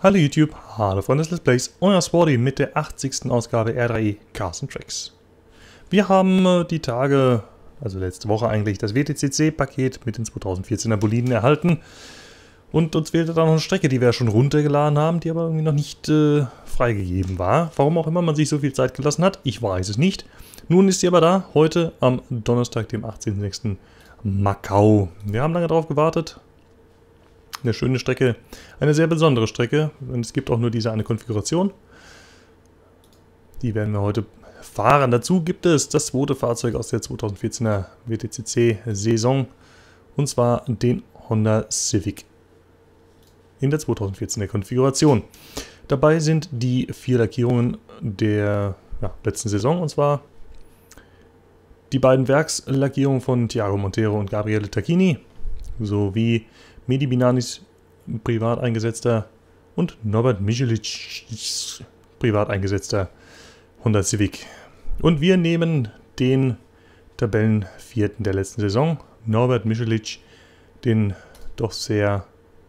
Hallo YouTube, hallo Freunde des Let's Plays, euer Sporty mit der 80. Ausgabe R3E Cars and Tracks. Wir haben die Tage, also letzte Woche eigentlich, das WTCC-Paket mit den 2014er Boliden erhalten. Und uns fehlte da noch eine Strecke, die wir schon runtergeladen haben, die aber irgendwie noch nicht freigegeben war. Warum auch immer man sich so viel Zeit gelassen hat, ich weiß es nicht. Nun ist sie aber da, heute am Donnerstag, dem 18.06. Macau. Wir haben lange drauf gewartet. Eine schöne Strecke, eine sehr besondere Strecke. Und es gibt auch nur diese eine Konfiguration. Die werden wir heute fahren. Dazu gibt es das zweite Fahrzeug aus der 2014er WTCC-Saison. Und zwar den Honda Civic in der 2014er Konfiguration. Dabei sind die 4 Lackierungen der letzten Saison. Und zwar die beiden Werkslackierungen von Thiago Montero und Gabriele Tacchini sowie Mehdi Binanis privat eingesetzter und Norbert Michelic privat eingesetzter Honda Civic. Und wir nehmen den Tabellenvierten der letzten Saison, Norbert Michelic, den doch sehr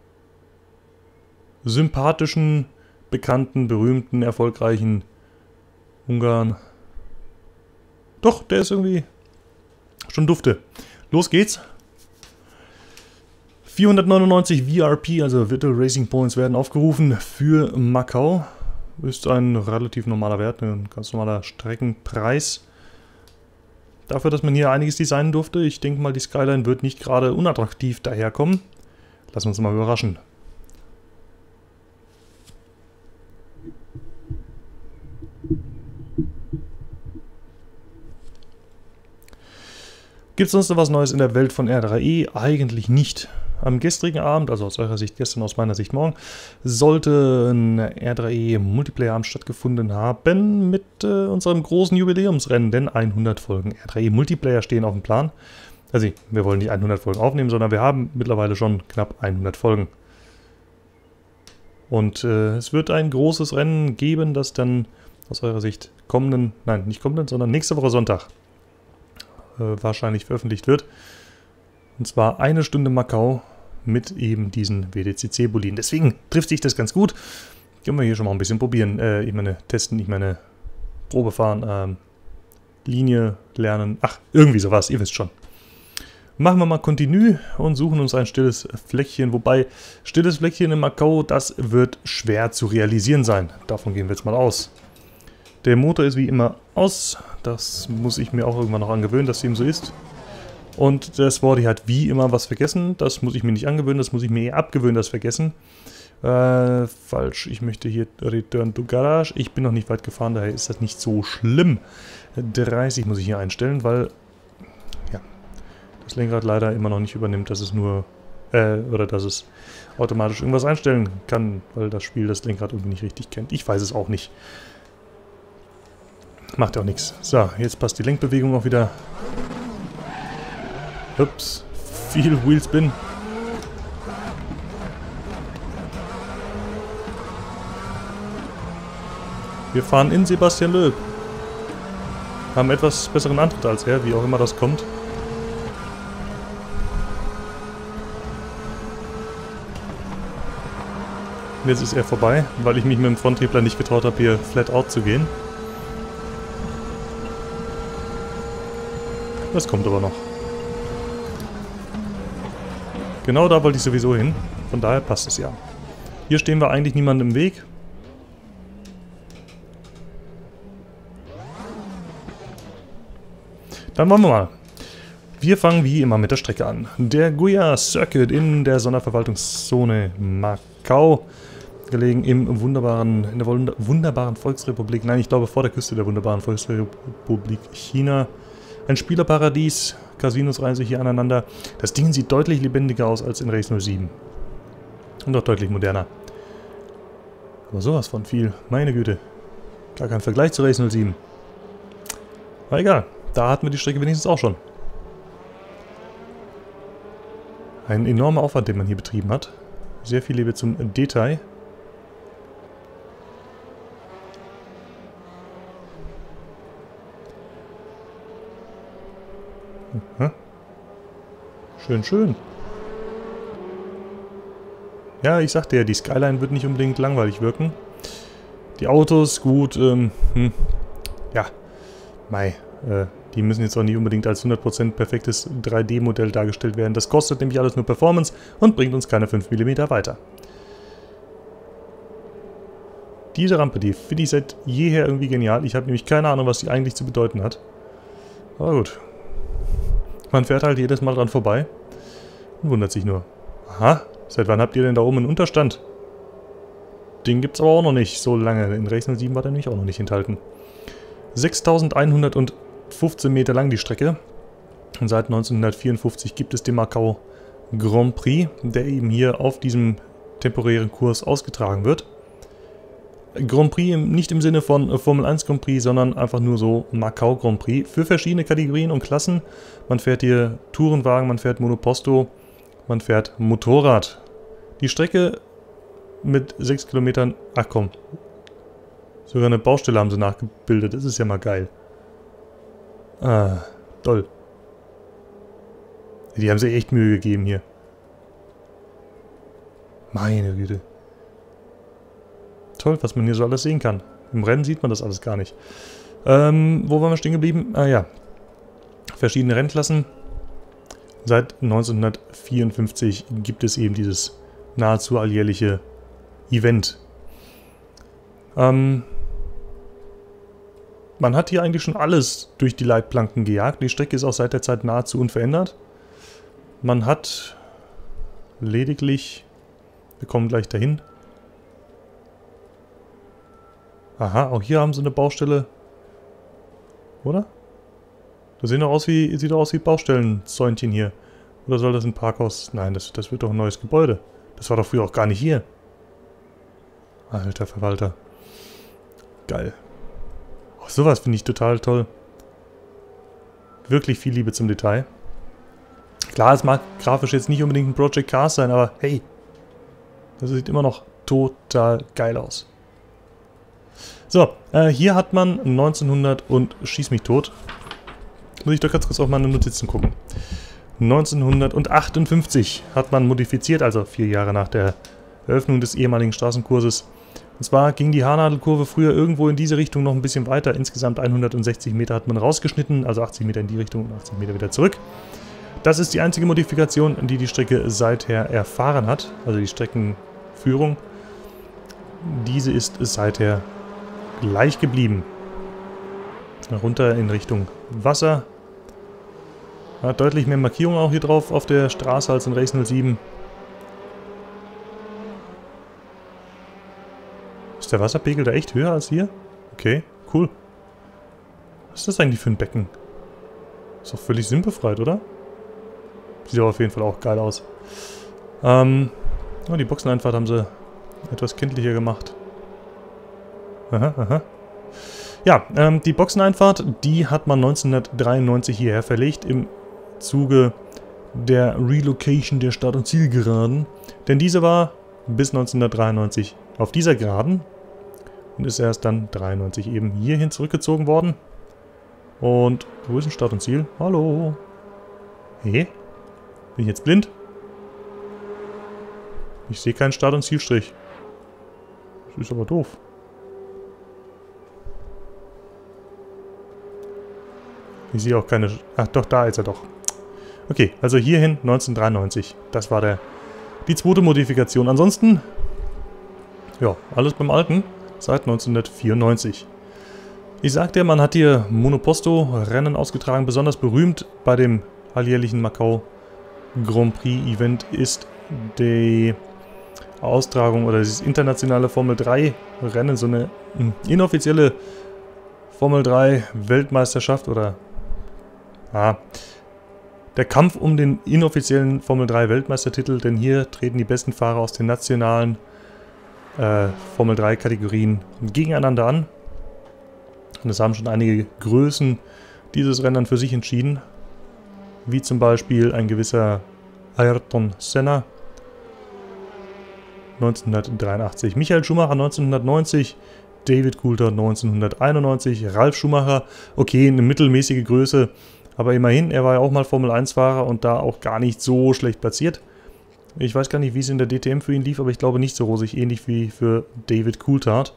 sympathischen, bekannten, berühmten, erfolgreichen Ungarn. Doch, der ist irgendwie schon dufte. Los geht's. 499 VRP, also Virtual Racing Points, werden aufgerufen für Macau. Ist ein relativ normaler Wert, ein ganz normaler Streckenpreis. Dafür, dass man hier einiges designen durfte. Ich denke mal, die Skyline wird nicht gerade unattraktiv daherkommen. Lassen wir uns mal überraschen. Gibt es sonst noch was Neues in der Welt von R3E? Eigentlich nicht. Am gestrigen Abend, also aus eurer Sicht gestern, aus meiner Sicht morgen, sollte ein R3E Multiplayer-Abend stattgefunden haben mit unserem großen Jubiläumsrennen, denn 100 Folgen R3E Multiplayer stehen auf dem Plan. Also wir wollen nicht 100 Folgen aufnehmen, sondern wir haben mittlerweile schon knapp 100 Folgen. Und es wird ein großes Rennen geben, das dann aus eurer Sicht nächste Woche Sonntag wahrscheinlich veröffentlicht wird. Und zwar 1 Stunde Macau mit eben diesen WTCC-Boliden. Deswegen trifft sich das ganz gut. Können wir hier schon mal ein bisschen probieren. Ich meine, testen, ich meine, Probe fahren, Linie lernen. Ach, irgendwie sowas, ihr wisst schon. Machen wir mal Continue und suchen uns ein stilles Fleckchen. Wobei, stilles Fleckchen in Macau, das wird schwer zu realisieren sein. Davon gehen wir jetzt mal aus. Der Motor ist wie immer aus. Das muss ich mir auch irgendwann noch angewöhnen, dass dem so ist. Und das Sporty hat wie immer was vergessen. Das muss ich mir nicht angewöhnen, das muss ich mir eher abgewöhnen, das Vergessen. Falsch, ich möchte hier Return to Garage. Ich bin noch nicht weit gefahren, daher ist das nicht so schlimm. 30 muss ich hier einstellen, weil ja, das Lenkrad leider immer noch nicht übernimmt, dass es nur dass es automatisch irgendwas einstellen kann, weil das Spiel das Lenkrad irgendwie nicht richtig kennt. Ich weiß es auch nicht. Macht auch nichts. So, jetzt passt die Lenkbewegung auch wieder. Ups, viel Wheelspin. Wir fahren in Sebastian Loeb. Haben etwas besseren Antritt als er, wie auch immer das kommt. Und jetzt ist er vorbei, weil ich mich mit dem Fronttripler nicht getraut habe, hier flat out zu gehen. Das kommt aber noch. Genau da wollte ich sowieso hin. Von daher passt es ja. Hier stehen wir eigentlich niemandem im Weg. Dann wollen wir mal. Wir fangen wie immer mit der Strecke an. Der Guya Circuit in der Sonderverwaltungszone Macau. Gelegen in der wunderbaren Volksrepublik. Nein, ich glaube vor der Küste der wunderbaren Volksrepublik China. Ein Spielerparadies. Casinos reihen sich hier aneinander. Das Ding sieht deutlich lebendiger aus als in Race 07. Und auch deutlich moderner. Aber sowas von viel. Meine Güte. Gar kein Vergleich zu Race 07. Aber egal. Da hatten wir die Strecke wenigstens auch schon. Ein enormer Aufwand, den man hier betrieben hat. Sehr viel Liebe zum Detail. Schön, schön. Ja, ich sagte ja, die Skyline wird nicht unbedingt langweilig wirken. Die Autos, gut, ja, die müssen jetzt auch nicht unbedingt als 100% perfektes 3D-Modell dargestellt werden. Das kostet nämlich alles nur Performance und bringt uns keine 5 mm weiter. Diese Rampe, die finde ich seit jeher irgendwie genial. Ich habe nämlich keine Ahnung, was die eigentlich zu bedeuten hat. Aber gut. Man fährt halt jedes Mal dran vorbei und wundert sich nur. Aha, seit wann habt ihr denn da oben einen Unterstand? Den gibt es aber auch noch nicht so lange. In Race 07 war der nämlich auch noch nicht enthalten. 6115 Meter lang die Strecke. Und seit 1954 gibt es den Macau Grand Prix, der eben hier auf diesem temporären Kurs ausgetragen wird. Grand Prix nicht im Sinne von Formel 1 Grand Prix, sondern einfach nur so Macau Grand Prix für verschiedene Kategorien und Klassen. Man fährt hier Tourenwagen, man fährt Monoposto, man fährt Motorrad. Die Strecke mit 6 Kilometern, ach komm, sogar eine Baustelle haben sie nachgebildet, das ist ja mal geil. Ah, toll. Die haben sich echt Mühe gegeben hier. Meine Güte. Toll, was man hier so alles sehen kann. Im Rennen sieht man das alles gar nicht. Wo waren wir stehen geblieben? Ah ja. Verschiedene Rennklassen. Seit 1954 gibt es eben dieses nahezu alljährliche Event. Man hat hier eigentlich schon alles durch die Leitplanken gejagt. Die Strecke ist auch seit der Zeit nahezu unverändert. Man hat lediglich... Wir kommen gleich dahin. Aha, auch hier haben sie eine Baustelle. Oder? Das sieht doch aus wie Baustellenzäunchen hier. Oder soll das ein Parkhaus? Nein, das wird doch ein neues Gebäude. Das war doch früher auch gar nicht hier. Alter Verwalter. Geil. Oh, sowas finde ich total toll. Wirklich viel Liebe zum Detail. Klar, es mag grafisch jetzt nicht unbedingt ein Project Cars sein, aber hey. Das sieht immer noch total geil aus. So, hier hat man 1900 und schieß mich tot. Muss ich doch ganz kurz auf meine Notizen gucken. 1958 hat man modifiziert, also 4 Jahre nach der Eröffnung des ehemaligen Straßenkurses. Und zwar ging die Haarnadelkurve früher irgendwo in diese Richtung noch ein bisschen weiter. Insgesamt 160 Meter hat man rausgeschnitten, also 80 Meter in die Richtung und 80 Meter wieder zurück. Das ist die einzige Modifikation, die die Strecke seither erfahren hat, also die Streckenführung. Diese ist seither gleich geblieben. Runter in Richtung Wasser. Hat deutlich mehr Markierungen auch hier drauf auf der Straße als in Race 07. Ist der Wasserpegel da echt höher als hier? Okay, cool. Was ist das eigentlich für ein Becken? Ist doch völlig sinnbefreit, oder? Sieht aber auf jeden Fall auch geil aus. Oh, die Boxeneinfahrt haben sie etwas kenntlicher gemacht. Aha, aha. Ja, die Boxeneinfahrt, die hat man 1993 hierher verlegt im Zuge der Relocation der Start- und Zielgeraden. Denn diese war bis 1993 auf dieser Geraden und ist erst dann 93 eben hierhin zurückgezogen worden. Und wo ist ein Start und Ziel? Hallo? Hey? Bin ich jetzt blind? Ich sehe keinen Start- und Zielstrich. Das ist aber doof. Ich sehe auch keine... Ach doch, da ist er doch. Okay, also hierhin 1993. Das war die zweite Modifikation. Ansonsten, ja, alles beim Alten seit 1994. Ich sagte ja, man hat hier Monoposto-Rennen ausgetragen. Besonders berühmt bei dem alljährlichen Macau Grand Prix Event ist die Austragung oder dieses internationale Formel 3 Rennen, so eine inoffizielle Formel 3 Weltmeisterschaft oder der Kampf um den inoffiziellen Formel 3 Weltmeistertitel, denn hier treten die besten Fahrer aus den nationalen Formel 3 Kategorien gegeneinander an. Und es haben schon einige Größen dieses Rennen dann für sich entschieden, wie zum Beispiel ein gewisser Ayrton Senna 1983, Michael Schumacher 1990, David Coulthard 1991, Ralf Schumacher, okay, eine mittelmäßige Größe, aber immerhin, er war ja auch mal Formel 1 Fahrer und da auch gar nicht so schlecht platziert. Ich weiß gar nicht, wie es in der DTM für ihn lief, aber ich glaube nicht so rosig, ähnlich wie für David Coulthard.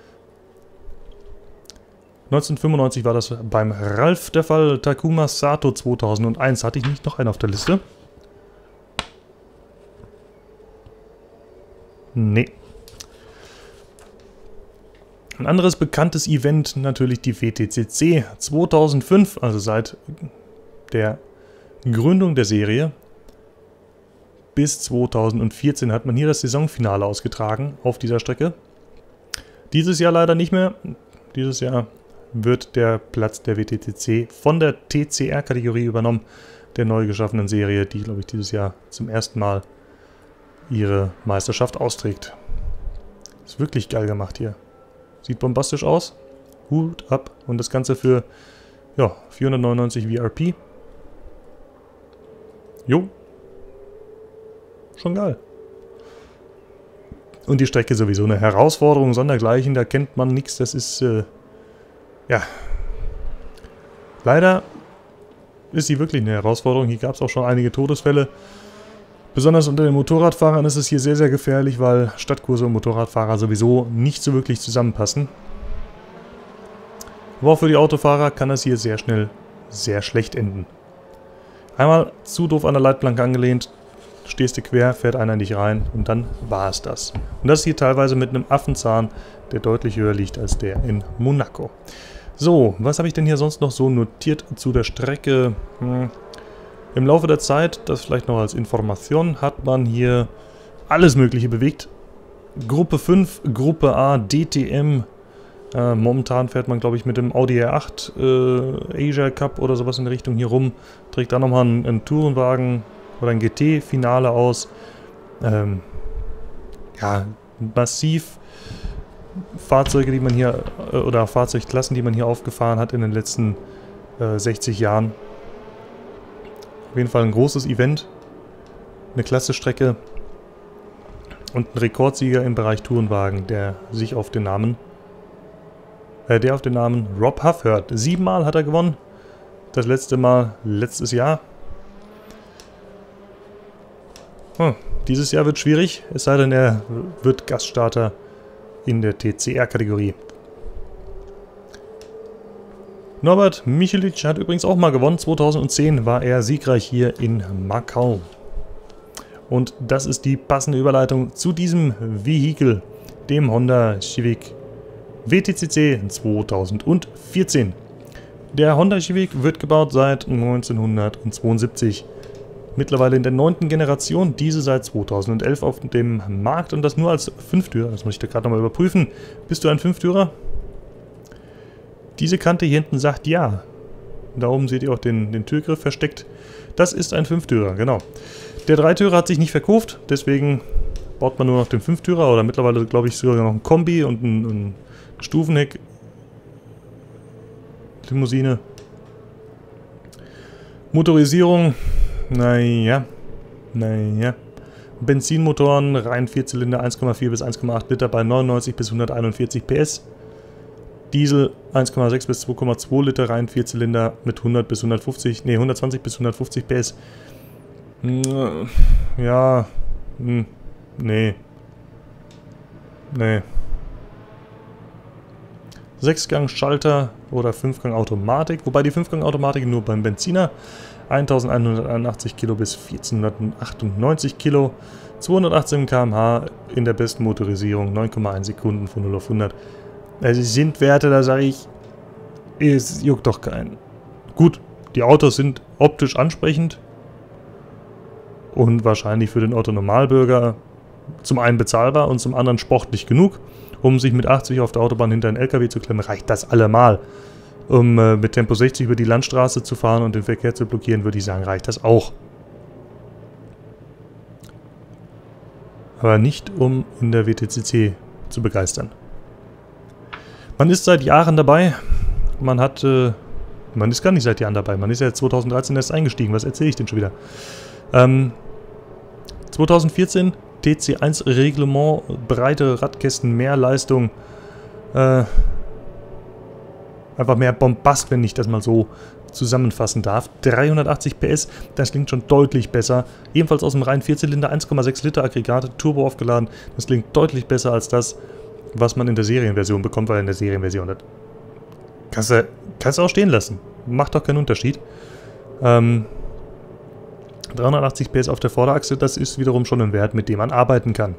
1995 war das beim Ralf der Fall. Takuma Sato 2001. Hatte ich nicht noch einen auf der Liste? Nee. Ein anderes bekanntes Event, natürlich die WTCC 2005, also seit der Gründung der Serie bis 2014 hat man hier das Saisonfinale ausgetragen auf dieser Strecke. Dieses Jahr leider nicht mehr. Dieses Jahr wird der Platz der WTCC von der TCR-Kategorie übernommen, der neu geschaffenen Serie, die, glaube ich, dieses Jahr zum ersten Mal ihre Meisterschaft austrägt. Ist wirklich geil gemacht hier. Sieht bombastisch aus. Hut ab. Und das Ganze für, ja, 499 VRP. Jo. Schon geil. Und die Strecke sowieso eine Herausforderung sondergleichen. Da kennt man nichts. Das ist, ja. Leider ist sie wirklich eine Herausforderung. Hier gab es auch schon einige Todesfälle. Besonders unter den Motorradfahrern ist es hier sehr, sehr gefährlich, weil Stadtkurse und Motorradfahrer sowieso nicht so wirklich zusammenpassen. Aber auch für die Autofahrer kann das hier sehr schnell sehr schlecht enden. Einmal zu doof an der Leitplanke angelehnt, stehst du quer, fährt einer nicht rein und dann war es das. Und das hier teilweise mit einem Affenzahn, der deutlich höher liegt als der in Monaco. So, was habe ich denn hier sonst noch so notiert zu der Strecke? Im Laufe der Zeit, das vielleicht noch als Information, hat man hier alles Mögliche bewegt. Gruppe 5, Gruppe A, DTM. Momentan fährt man, glaube ich, mit dem Audi R8 Asia Cup oder sowas in der Richtung hier rum. Trägt da nochmal einen Tourenwagen oder ein GT-Finale aus. Ja, massiv Fahrzeuge, die man hier, oder Fahrzeugklassen, die man hier aufgefahren hat in den letzten 60 Jahren. Auf jeden Fall ein großes Event, eine klasse Strecke und ein Rekordsieger im Bereich Tourenwagen, der auf den Namen Rob Huff hört. 7-mal hat er gewonnen, das letzte Mal letztes Jahr. Dieses Jahr wird schwierig, es sei denn, er wird Gaststarter in der TCR-Kategorie. Norbert Michelic hat übrigens auch mal gewonnen. 2010 war er siegreich hier in Macau. Und das ist die passende Überleitung zu diesem Vehikel, dem Honda Civic WTCC 2014. Der Honda Civic wird gebaut seit 1972. Mittlerweile in der 9. Generation, diese seit 2011 auf dem Markt und das nur als Fünftürer. Das muss ich da gerade nochmal überprüfen. Bist du ein Fünftürer? Diese Kante hier hinten sagt ja. Da oben seht ihr auch den Türgriff versteckt. Das ist ein Fünftürer, genau. Der Dreitürer hat sich nicht verkauft, deswegen baut man nur noch den Fünftürer oder mittlerweile, glaube ich, sogar noch ein Kombi und ein Stufenheck. Limousine. Motorisierung, naja. Benzinmotoren, rein 4-Zylinder, 1,4 bis 1,8 Liter bei 99 bis 141 PS. Diesel 1,6 bis 2,2 Liter, rein 4-Zylinder mit 120 bis 150 PS. Ja, nee. 6-Gang-Schalter oder 5-Gang-Automatik, wobei die 5-Gang-Automatik nur beim Benziner 1181 Kilo bis 1498 Kilo, 218 km/h in der besten Motorisierung, 9,1 Sekunden von 0 auf 100. Also sind Werte, da sage ich, es juckt doch keinen. Gut, die Autos sind optisch ansprechend und wahrscheinlich für den Otto-Normalbürger zum einen bezahlbar und zum anderen sportlich genug. Um sich mit 80 auf der Autobahn hinter einen LKW zu klemmen, reicht das allemal. Um mit Tempo 60 über die Landstraße zu fahren und den Verkehr zu blockieren, würde ich sagen, reicht das auch. Aber nicht, um in der WTCC zu begeistern. Man ist seit Jahren dabei. Man ist gar nicht seit Jahren dabei. Man ist ja 2013 erst eingestiegen. Was erzähle ich denn schon wieder? 2014 TC1 Reglement, breite Radkästen, mehr Leistung. Einfach mehr Bombast, wenn ich das mal so zusammenfassen darf. 380 PS, das klingt schon deutlich besser. Ebenfalls aus dem reinen Vierzylinder, 1,6 Liter Aggregat, Turbo aufgeladen. Das klingt deutlich besser als das, was man in der Serienversion bekommt, weil in der Serienversion das kannst du auch stehen lassen. Macht doch keinen Unterschied. 380 PS auf der Vorderachse, das ist wiederum schon ein Wert, mit dem man arbeiten kann.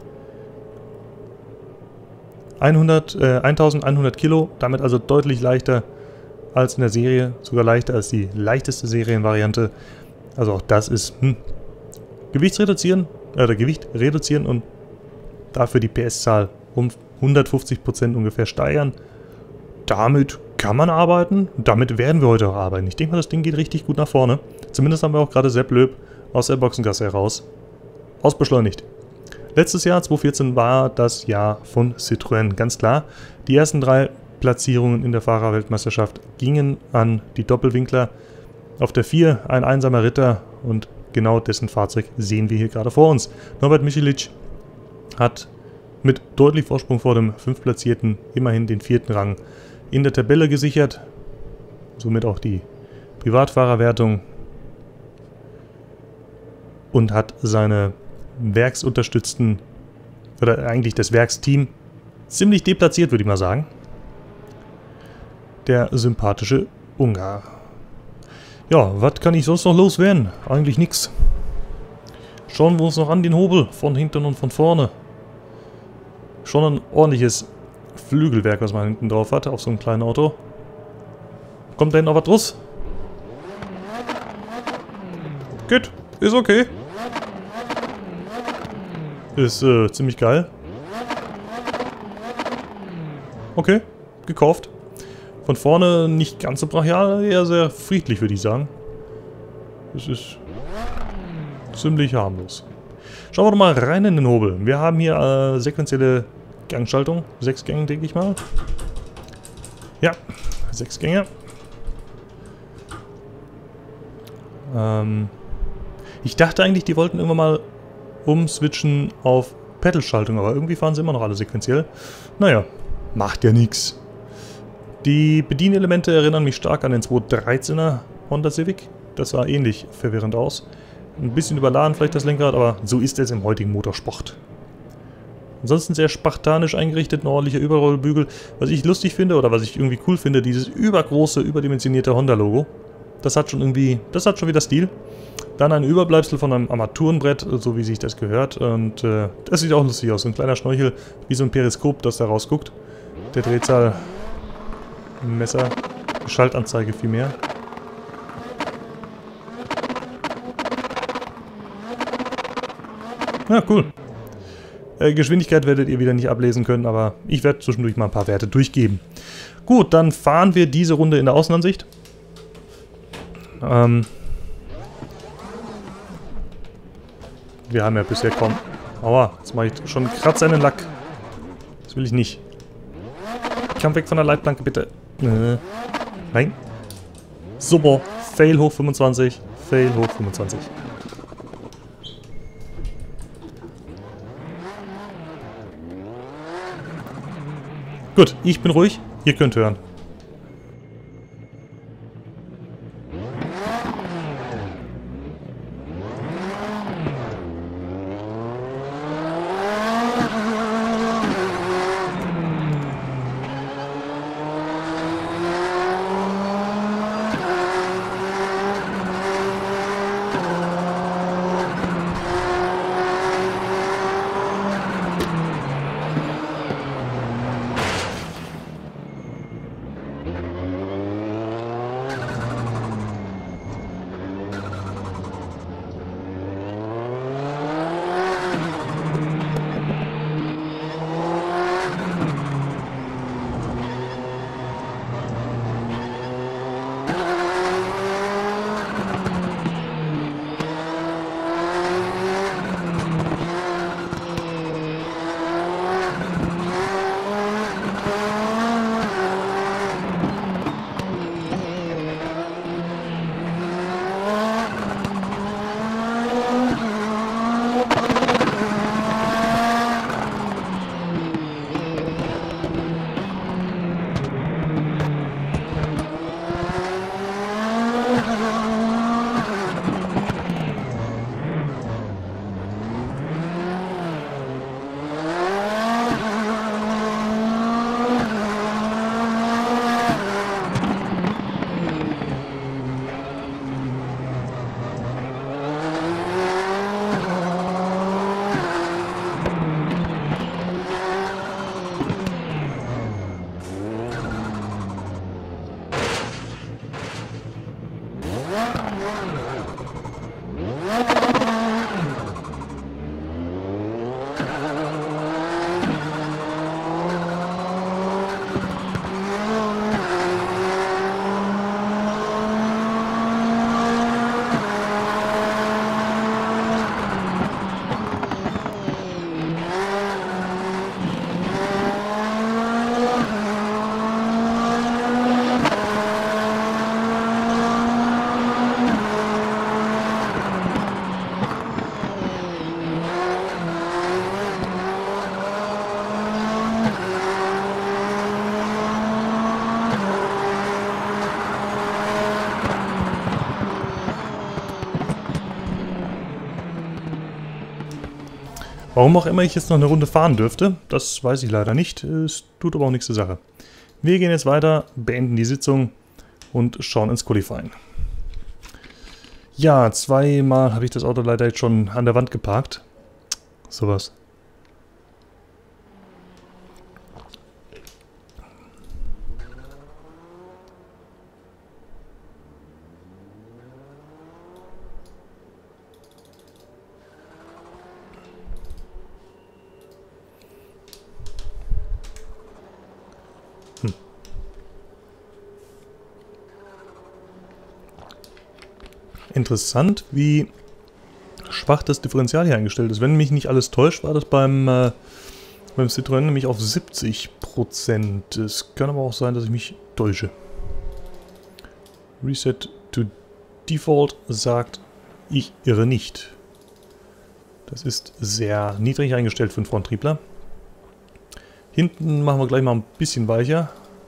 1100 Kilo, damit also deutlich leichter als in der Serie, sogar leichter als die leichteste Serienvariante. Also auch das ist Gewicht reduzieren und dafür die PS-Zahl um 150% ungefähr steigern. Damit kann man arbeiten. Damit werden wir heute auch arbeiten. Ich denke mal, das Ding geht richtig gut nach vorne. Zumindest haben wir auch gerade Sepp Loeb aus der Boxengasse heraus ausbeschleunigt. Letztes Jahr, 2014, war das Jahr von Citroën, ganz klar. Die ersten 3 Platzierungen in der Fahrerweltmeisterschaft gingen an die Doppelwinkler. Auf der 4 ein einsamer Ritter und genau dessen Fahrzeug sehen wir hier gerade vor uns. Norbert Michelic hat mit deutlich Vorsprung vor dem 5. Platzierten immerhin den 4. Rang in der Tabelle gesichert. Somit auch die Privatfahrerwertung und hat seine werksunterstützten, oder eigentlich das Werksteam, ziemlich deplatziert, würde ich mal sagen. Der sympathische Ungar. Ja, was kann ich sonst noch loswerden? Eigentlich nichts. Schauen wir uns noch an den Hobel, von hinten und von vorne. Schon ein ordentliches Flügelwerk, was man hinten drauf hat, auf so einem kleinen Auto. Kommt da hinten noch was raus? Geht, ist okay. Ist ziemlich geil. Okay, gekauft. Von vorne nicht ganz so brachial, eher sehr friedlich, würde ich sagen. Es ist ziemlich harmlos. Schauen wir doch mal rein in den Hobel. Wir haben hier sequenzielle Gangschaltung. 6 Gänge, denke ich mal. Ja, 6 Gänge. Ich dachte eigentlich, die wollten irgendwann mal umswitchen auf Pedalschaltung, aber irgendwie fahren sie immer noch alle sequenziell. Naja, macht ja nichts. Die Bedienelemente erinnern mich stark an den 213er Honda Civic. Das sah ähnlich verwirrend aus. Ein bisschen überladen vielleicht das Lenkrad, aber so ist es im heutigen Motorsport. Ansonsten sehr spartanisch eingerichtet, ein ordentlicher Überrollbügel. Was ich lustig finde, oder was ich irgendwie cool finde, dieses übergroße, überdimensionierte Honda-Logo. Das hat schon wieder Stil. Dann ein Überbleibsel von einem Armaturenbrett, so wie sich das gehört. Und das sieht auch lustig aus. So ein kleiner Schnorchel, wie so ein Periskop, das da rausguckt. Der Drehzahl, Messer, Schaltanzeige vielmehr. Ja, cool. Geschwindigkeit werdet ihr wieder nicht ablesen können, aber ich werde zwischendurch mal ein paar Werte durchgeben. Gut, dann fahren wir diese Runde in der Außenansicht. Wir haben ja bisher kaum... Aua, jetzt mache ich schon Kratzer in den Lack. Das will ich nicht. Komm weg von der Leitplanke, bitte. Nein. Super. Fail hoch 25. Fail hoch 25. Gut, ich bin ruhig. Ihr könnt hören. Warum auch immer ich jetzt noch eine Runde fahren dürfte, das weiß ich leider nicht. Es tut aber auch nichts zur Sache. Wir gehen jetzt weiter, beenden die Sitzung und schauen ins Qualifying. Ja, zweimal habe ich das Auto leider jetzt schon an der Wand geparkt. Sowas. Interessant, wie schwach das Differential hier eingestellt ist. Wenn mich nicht alles täuscht, war das beim Citroën nämlich auf 70%. Es kann aber auch sein, dass ich mich täusche. Reset to Default sagt, ich irre nicht. Das ist sehr niedrig eingestellt für einen Fronttriebler. Hinten machen wir gleich mal ein bisschen weicher.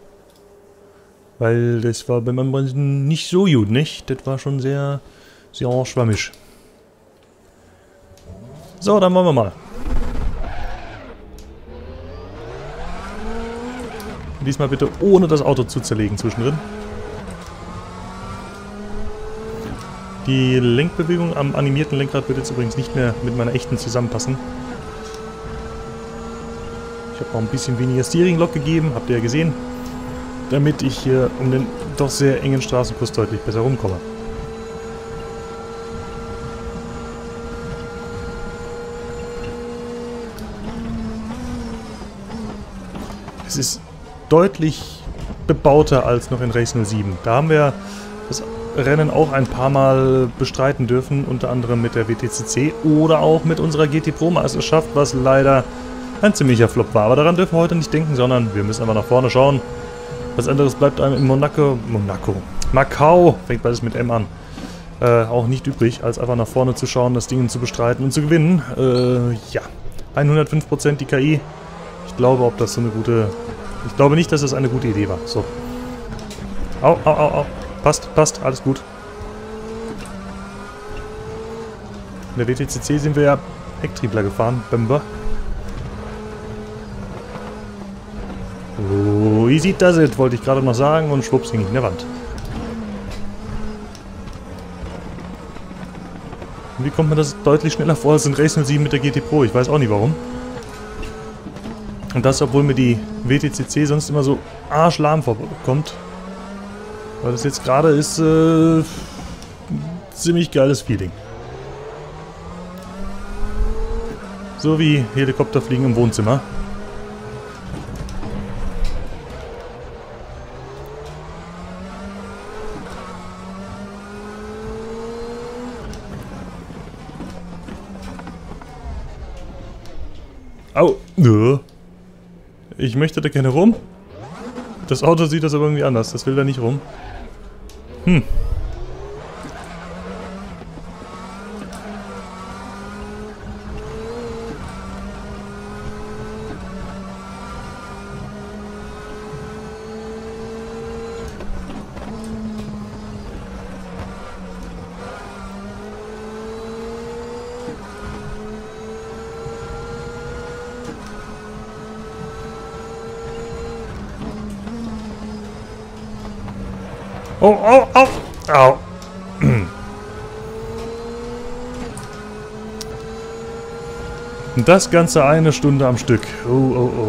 Weil das war bei meinem Bremsen nicht so gut, nicht? Das war schon sehr, sehr schwammig. So, dann machen wir mal. Diesmal bitte ohne das Auto zu zerlegen zwischendrin. Die Lenkbewegung am animierten Lenkrad wird jetzt übrigens nicht mehr mit meiner echten zusammenpassen. Ich habe auch ein bisschen weniger Steering-Lock gegeben, habt ihr ja gesehen. Damit ich hier um den doch sehr engen Straßenkurs deutlich besser rumkomme. Es ist deutlich bebauter als noch in Race 07. Da haben wir das Rennen auch ein paar Mal bestreiten dürfen, unter anderem mit der WTCC oder auch mit unserer GT Pro Meisterschaft, was leider ein ziemlicher Flop war. Aber daran dürfen wir heute nicht denken, sondern wir müssen einfach nach vorne schauen. Was anderes bleibt einem in Macau, fängt beides mit M an, auch nicht übrig, als einfach nach vorne zu schauen, das Ding zu bestreiten und zu gewinnen. Ja, 105% die KI. Ich glaube, ich glaube nicht, dass das eine gute Idee war. So. Au, au, au, au. Passt, passt, alles gut. In der WTCC sind wir ja Hecktriebler gefahren, Bember. Oh, wie sieht das jetzt, wollte ich gerade noch sagen, und schwupps hing ich in der Wand. Und wie kommt man das deutlich schneller vor als in Race 07 mit der GT Pro? Ich weiß auch nicht warum. Und das, obwohl mir die WTCC sonst immer so arschlahm vorkommt. Weil das jetzt gerade ist ein ziemlich geiles Feeling. So wie Helikopterfliegen im Wohnzimmer. Au! Ich möchte da gerne rum. Das Auto sieht das aber irgendwie anders. Das will da nicht rum. Oh, oh, oh, au. Und das Ganze eine Stunde am Stück. Oh, oh, oh.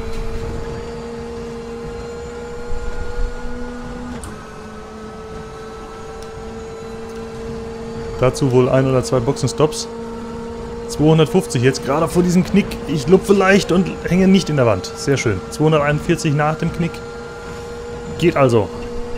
Dazu wohl 1 oder 2 Boxenstops. 250 jetzt gerade vor diesem Knick. Ich lupfe leicht und hänge nicht in der Wand. Sehr schön. 241 nach dem Knick. Geht also.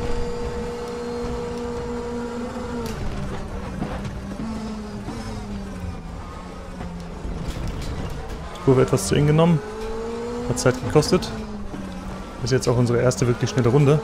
Kurve etwas zu eng genommen. Hat Zeit gekostet. Ist jetzt auch unsere erste wirklich schnelle Runde.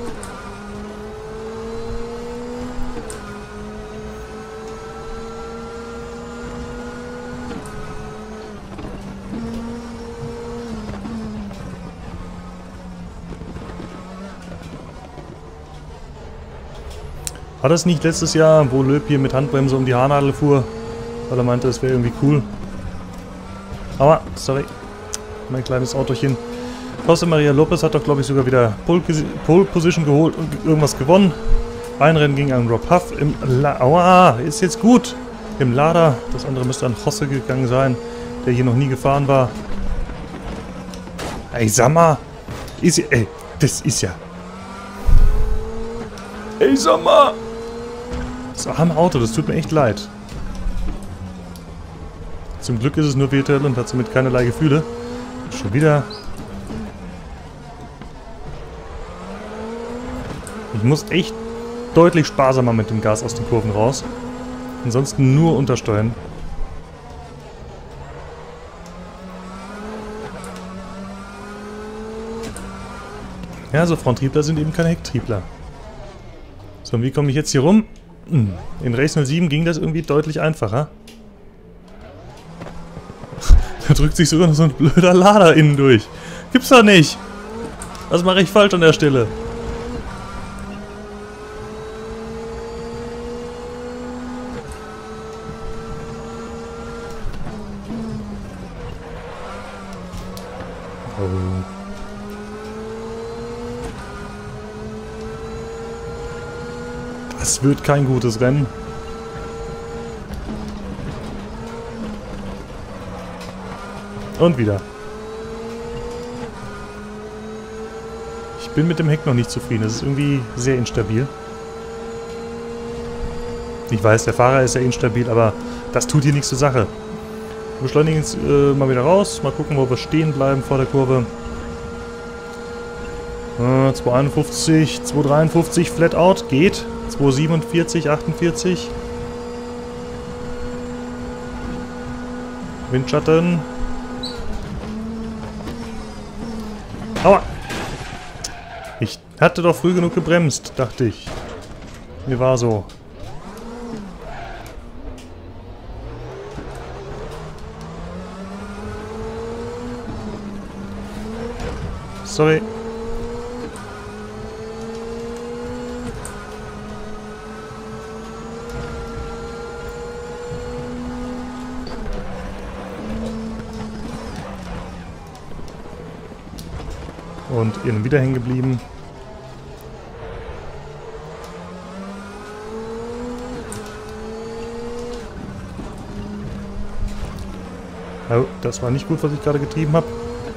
War das nicht letztes Jahr, wo Löb hier mit Handbremse um die Haarnadel fuhr? Weil er meinte, das wäre irgendwie cool. Aua, sorry. Mein kleines Autochen. José María López hat doch, glaube ich, sogar wieder Pole Position geholt und irgendwas gewonnen. Ein Rennen ging an Rob Huff im Aua, ist jetzt gut. Im Lader. Das andere müsste an José gegangen sein, der hier noch nie gefahren war. Ey, sag mal. Ey, das ist ja... Ey, sag mal. Das arme Auto, das tut mir echt leid. Zum Glück ist es nur virtuell und hat somit keinerlei Gefühle. Schon wieder... Ich muss echt deutlich sparsamer mit dem Gas aus den Kurven raus. Ansonsten nur untersteuern. Ja, so Fronttriebler sind eben keine Hecktriebler. So, und wie komme ich jetzt hier rum? In Race 07 ging das irgendwie deutlich einfacher. Da drückt sich sogar noch so ein blöder Lader innen durch. Gibt's doch nicht! Was mache ich falsch an der Stelle? Oh. Das wird kein gutes Rennen. Und wieder. Ich bin mit dem Heck noch nicht zufrieden. Es ist irgendwie sehr instabil. Ich weiß, der Fahrer ist ja instabil, aber das tut hier nichts zur Sache. Wir beschleunigen jetzt mal wieder raus. Mal gucken, wo wir stehen bleiben vor der Kurve. 251, 253 Flat Out. Geht. 247, 48. Windschatten. Aua! Ich hatte doch früh genug gebremst, dachte ich. Mir war so. Sorry. Und innen wieder hängen geblieben. Oh, das war nicht gut, was ich gerade getrieben habe.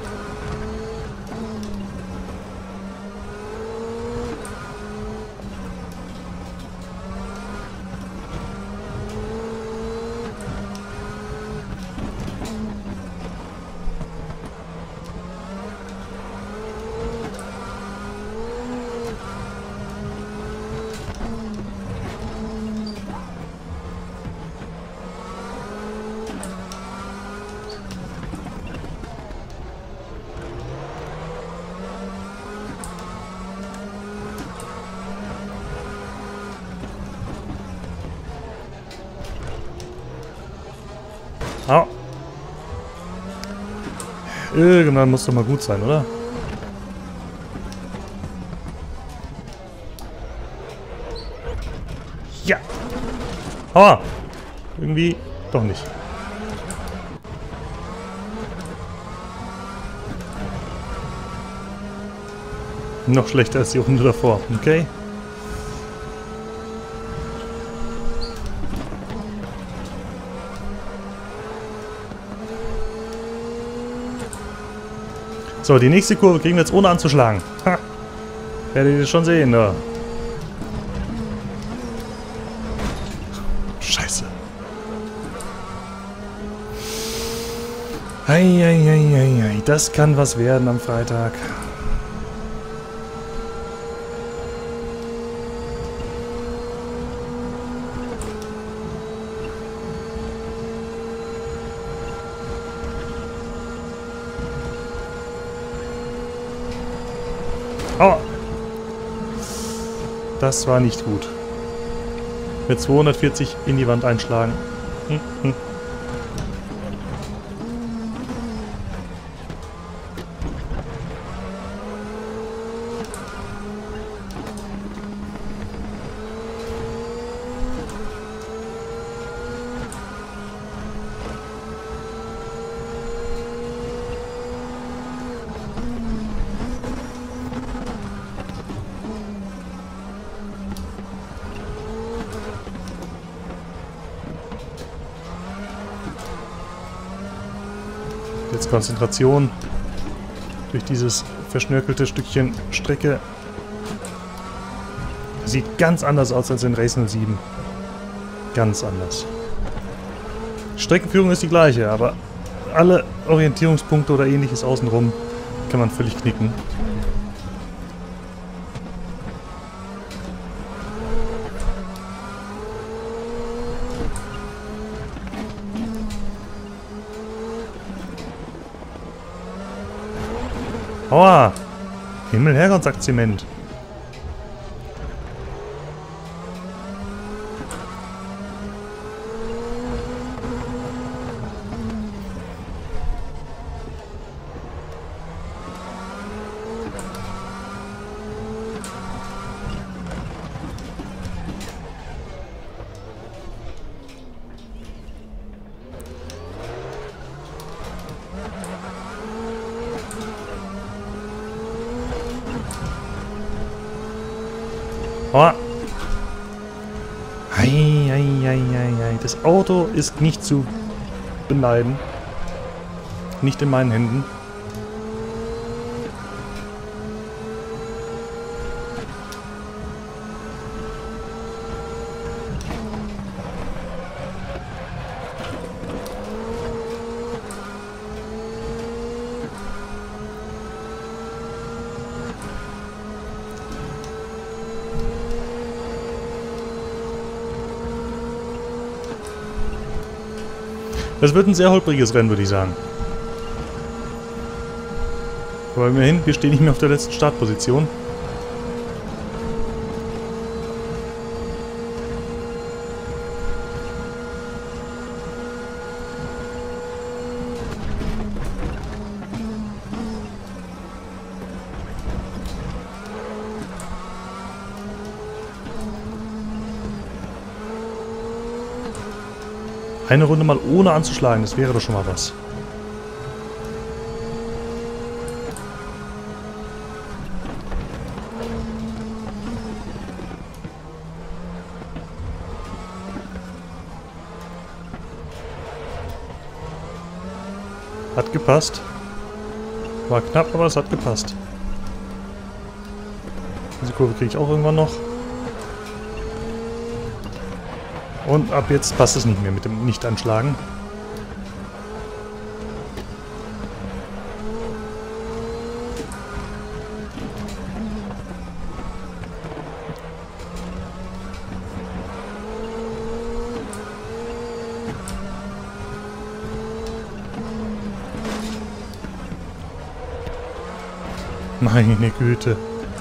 Oh. Irgendwann muss doch mal gut sein, oder? Ja! Aua! Irgendwie doch nicht. Noch schlechter als die Runde davor. Okay. So, die nächste Kurve kriegen wir jetzt ohne anzuschlagen. Ha! Werdet ihr schon sehen, ne? Scheiße. Eieieiei, das kann was werden am Freitag. Oh. Das war nicht gut. Mit 240 in die Wand einschlagen. Konzentration durch dieses verschnörkelte Stückchen Strecke. Sieht ganz anders aus als in Race 07. Ganz anders. Streckenführung ist die gleiche, aber alle Orientierungspunkte oder ähnliches außenrum kann man völlig knicken. Aua! Himmel, Herrgott, sagt Zement. Oh. Ei. Das Auto ist nicht zu beneiden. Nicht in meinen Händen. Das wird ein sehr holpriges Rennen, würde ich sagen. Aber immerhin, wir stehen nicht mehr auf der letzten Startposition. Eine Runde mal ohne anzuschlagen, das wäre doch schon mal was. Hat gepasst. War knapp, aber es hat gepasst. Diese Kurve kriege ich auch irgendwann noch. Und ab jetzt passt es nicht mehr mit dem Nicht-Anschlagen. Meine Güte.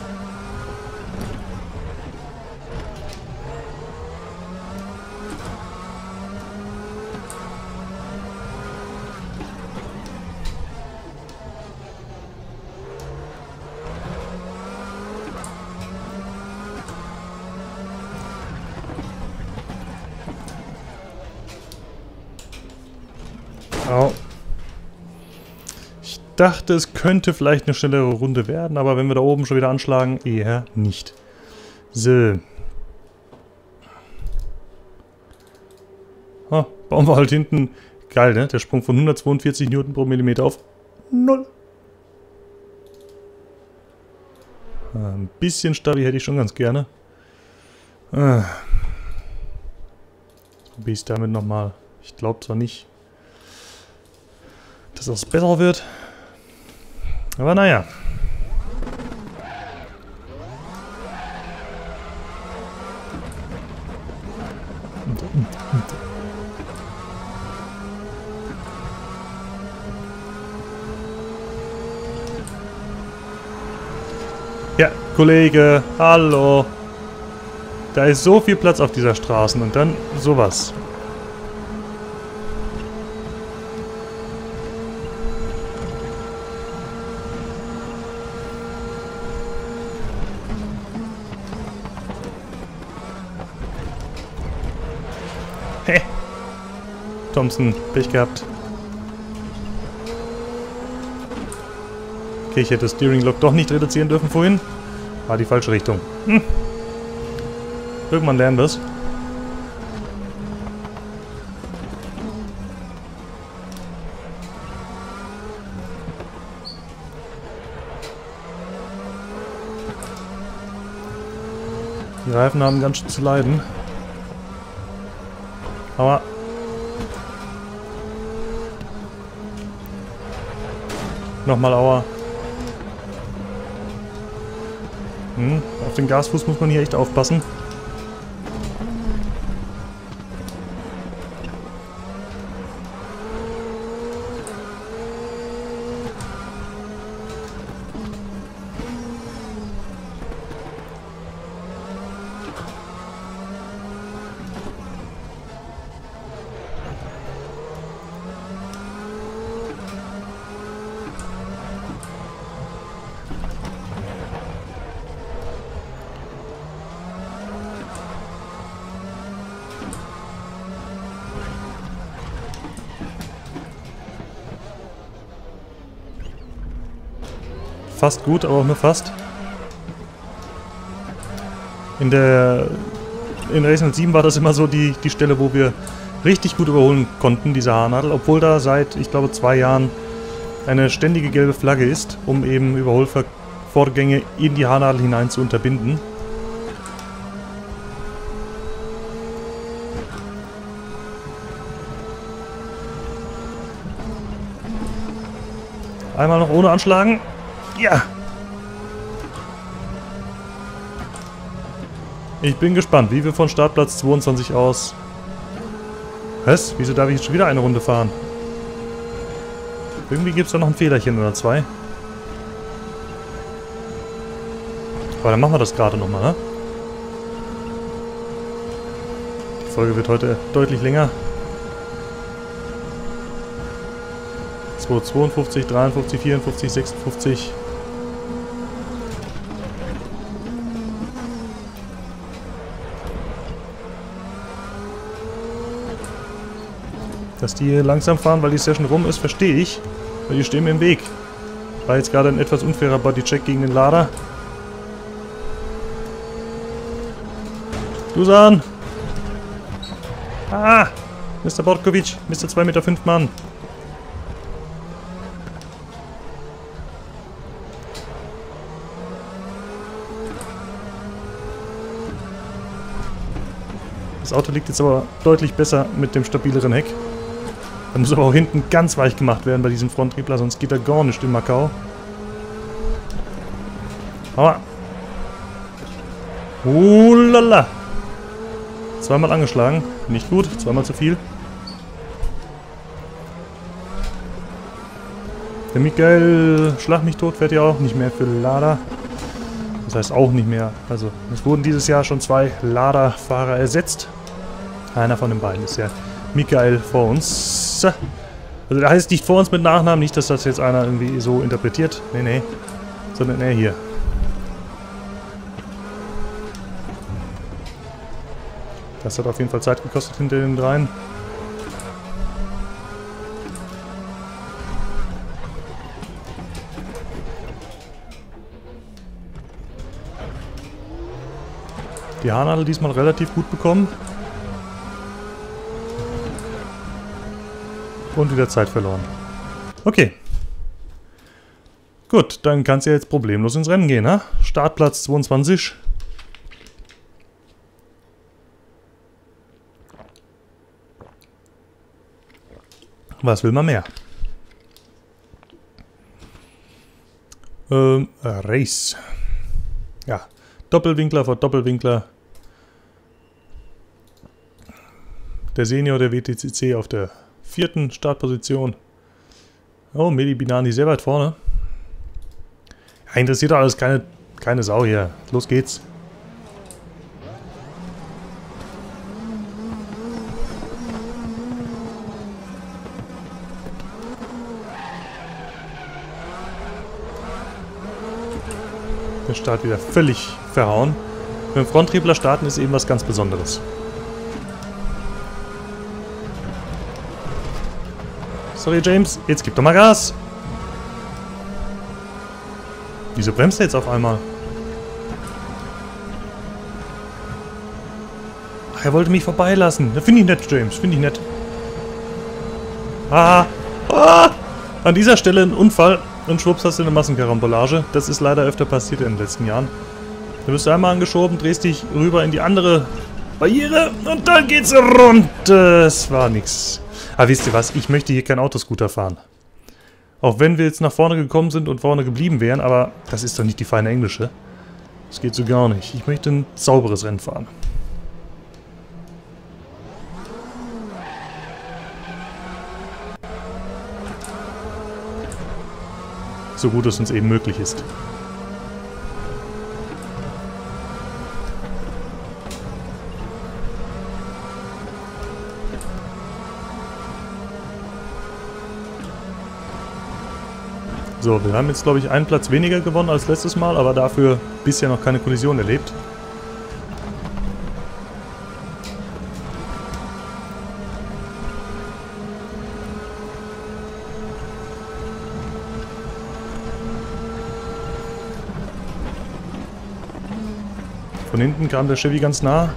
Au. Ich dachte, es könnte vielleicht eine schnellere Runde werden, aber wenn wir da oben schon wieder anschlagen, eher nicht. So. Oh, bauen wir halt hinten. Geil, ne? Der Sprung von 142 Newton pro Millimeter auf 0. Ein bisschen stabil hätte ich schon ganz gerne. Probiere ich es damit nochmal. Ich glaube zwar nicht, dass das besser wird. Aber naja. Ja, Kollege, hallo. Da ist so viel Platz auf dieser Straße und dann sowas. Hä? Thompson, Pech gehabt. Okay, ich hätte das Steering Lock doch nicht reduzieren dürfen vorhin. War die falsche Richtung. Irgendwann lernen wir es. Die Reifen haben ganz schön zu leiden. Aber... Nochmal Aua. Auf den Gasfuß muss man hier echt aufpassen. Fast gut, aber auch nur fast. In Race 07 war das immer so die Stelle, wo wir richtig gut überholen konnten, diese Haarnadel, obwohl da seit, ich glaube, 2 Jahren eine ständige gelbe Flagge ist, um eben Überholvorgänge in die Haarnadel hinein zu unterbinden. Einmal noch ohne anschlagen. Ja! Ich bin gespannt, wie wir von Startplatz 22 aus... Was? Wieso darf ich jetzt schon wieder eine Runde fahren? Irgendwie gibt es da noch ein Fehlerchen oder 2. Aber dann machen wir das gerade nochmal, ne? Die Folge wird heute deutlich länger. 52, 53, 54, 56... Dass die hier langsam fahren, weil die Session rum ist, verstehe ich. Weil die stehen mir im Weg. War jetzt gerade ein etwas unfairer Bodycheck gegen den Lader. Dusan! Ah! Mr. Borkovic, Mr. 2,5 Meter Mann. Das Auto liegt jetzt aber deutlich besser mit dem stabileren Heck. Da muss aber auch hinten ganz weich gemacht werden bei diesem Fronttriebler, sonst geht er gar nicht in Macau. Aua! Lala! Zweimal angeschlagen. Nicht gut, zweimal zu viel. Der Michael Schlag mich tot fährt ja auch nicht mehr für Lada. Das heißt auch nicht mehr. Also es wurden dieses Jahr schon 2 Lada-Fahrer ersetzt. Einer von den beiden ist ja Michael vor uns. Also der heißt nicht vor uns mit Nachnamen, nicht, dass das jetzt einer irgendwie so interpretiert. Nee, nee. Sondern er hier. Das hat auf jeden Fall Zeit gekostet hinter den dreien. Die Haarnadel diesmal relativ gut bekommen. Und wieder Zeit verloren. Okay. Gut, dann kann es ja jetzt problemlos ins Rennen gehen, ne? Startplatz 22. Was will man mehr? Race. Ja, Doppelwinkler vor Doppelwinkler. Der Senior der WTCC auf der 4. Startposition. Oh, Mehdi Binani sehr weit vorne. Ja, interessiert doch alles keine Sau hier. Los geht's. Der Start wieder völlig verhauen. Mit dem Fronttriebler starten ist eben was ganz Besonderes. Sorry, James. Jetzt gib doch mal Gas. Wieso bremst er jetzt auf einmal? Ach, er wollte mich vorbeilassen. Das finde ich nett, James. Finde ich nett. Ah! Ah! An dieser Stelle ein Unfall und schwupps hast du eine Massenkarambolage. Das ist leider öfter passiert in den letzten Jahren. Du wirst einmal angeschoben, drehst dich rüber in die andere Barriere und dann geht's rund. Das war nix. Aber wisst ihr was? Ich möchte hier kein Autoscooter fahren. Auch wenn wir jetzt nach vorne gekommen sind und vorne geblieben wären, aber das ist doch nicht die feine englische. Das geht so gar nicht. Ich möchte ein sauberes Rennen fahren. So gut es uns eben möglich ist. So, wir haben jetzt, glaube ich, einen Platz weniger gewonnen als letztes Mal, aber dafür bisher noch keine Kollision erlebt. Von hinten kam der Chevy ganz nah.